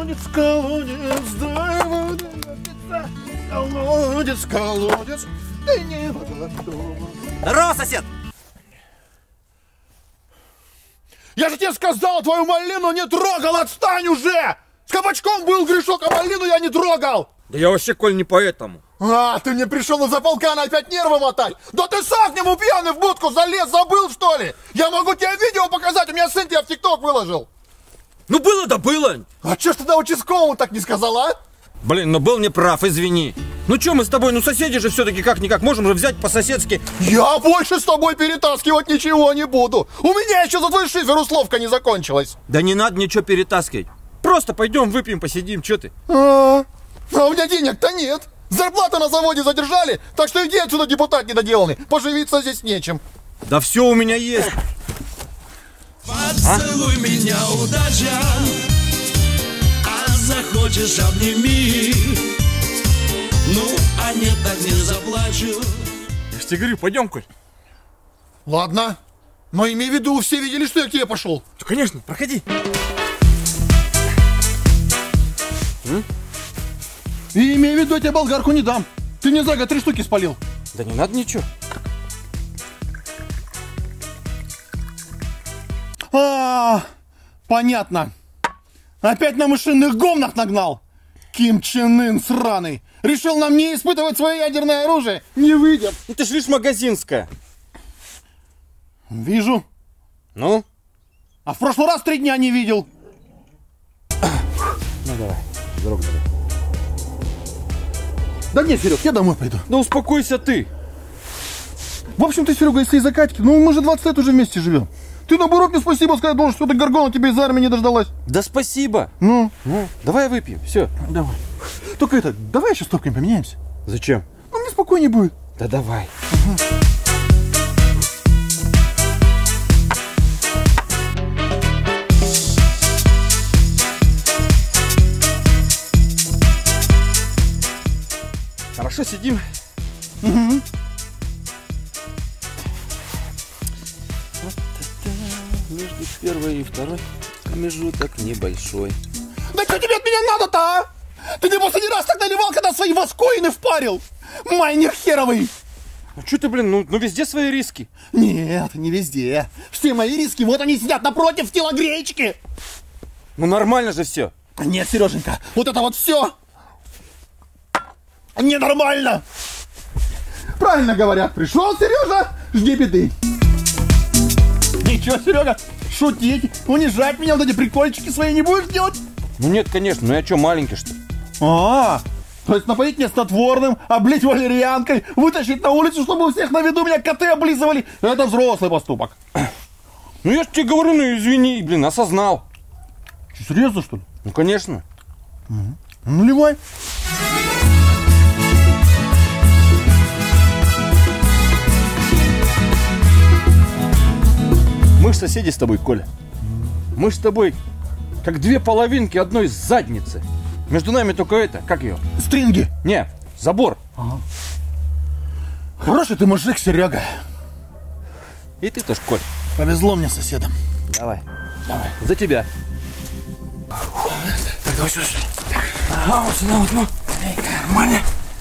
колодец, ты не вода дома. Здорово, сосед! Я же тебе сказал, твою малину не трогал, отстань уже! С кабачком был грешок, а малину я не трогал! Да я вообще, Коль, не поэтому. А, ты мне пришел из-за полкана опять нервы мотать? Да ты сам к нему пьяный в будку залез, забыл, что ли? Я могу тебе видео показать, у меня сын тебя в ТикТок выложил. Ну было да было. А че ж тогда участковому так не сказал, а? Блин, ну был неправ, извини. Ну че мы с тобой, ну соседи же все-таки как-никак, можем же взять по-соседски. Я больше с тобой перетаскивать ничего не буду. У меня еще за твой шифер условка не закончилась. Да не надо ничего перетаскивать. Просто пойдем выпьем, посидим, что ты? А у меня денег-то нет. Зарплату на заводе задержали, так что иди отсюда, депутат недоделанный. Поживиться здесь нечем. Да все у меня есть. Поцелуй меня, удача, а захочешь обними. Ну, а нет, так не заплачу. Я ж тебе говорю, пойдем, Коль. Ладно, но имей в виду, все видели, что я к тебе пошел. Да, конечно, проходи. И имей в виду, я тебе болгарку не дам. Ты мне за год 3 штуки спалил. Да не надо ничего. Понятно. Опять на мышиных гомнах нагнал. Ким Чен Ын сраный. Решил нам не испытывать свое ядерное оружие. Не выйдет. Это ж лишь магазинская. Вижу. Ну? А в прошлый раз 3 дня не видел. Ну давай, дорогу давай. Да нет, Серег, я домой пойду. Да успокойся ты. В общем, ты, Серега, если из-за Катьки, ну мы же 20 лет уже вместе живем. Ты наоборот мне спасибо сказать должен, что ты Горгона тебе из армии не дождалась. Да спасибо. Ну, давай выпьем, все. давай. Только это, давай еще стопками поменяемся. Зачем? Ну, мне спокойнее будет. Да давай. Хорошо сидим. Угу. Между первой и второй промежуток небольшой. Да что тебе от меня надо-то, а? Ты не последний раз так наливал, когда свои воскоины впарил? Майнер херовый. Ну что ты, блин, ну везде свои риски. Нет, не везде. Все мои риски, вот они сидят напротив в телогречке. Ну нормально же все. Нет, Сереженька, вот это вот все ненормально. Правильно говорят, пришел Сережа, жди беды. Ничего, Серега, шутить, унижать меня, вот эти прикольчики свои не будешь делать? Ну нет, конечно, ну я что, маленький, что ли? То есть напоить меня снотворным, облить валерьянкой, вытащить на улицу, чтобы у всех на виду меня коты облизывали. Это взрослый поступок. Ну я ж тебе говорю, ну извини, блин, осознал. Что, серьезно, что ли? Ну конечно. Ну, наливай. Мы ж соседи с тобой, Коля. Мы ж с тобой как 2 половинки одной задницы. Между нами только это, как ее? Стринги. Не, забор. Ага. Хороший ты мужик, Серега. И ты тоже, Коль. Повезло мне с соседом. Давай. Давай. За тебя. Так, давай сюда. Вот сюда вот, ну. Нормально.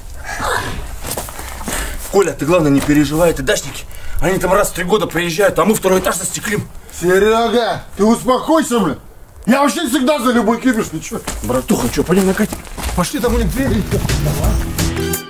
Коля, ты главное не переживай, это дачники. Они там раз в 3 года приезжают, а мы 2-й этаж застеклим. Серега, ты успокойся, блин. Я вообще всегда за любой кипиш, ты чё? Братуха, что, пойдем на Катю? Пошли, там у них двери. Давай.